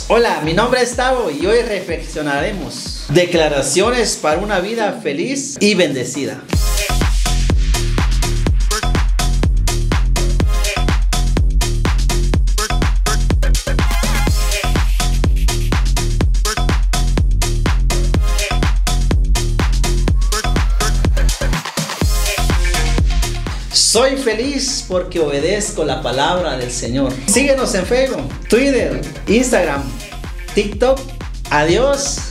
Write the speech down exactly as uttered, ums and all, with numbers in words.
Hola, mi nombre es Tavo y hoy reflexionaremos declaraciones para una vida feliz y bendecida. Soy feliz porque obedezco la palabra del Señor. Síguenos en Facebook, Twitter, Instagram, TikTok. Adiós.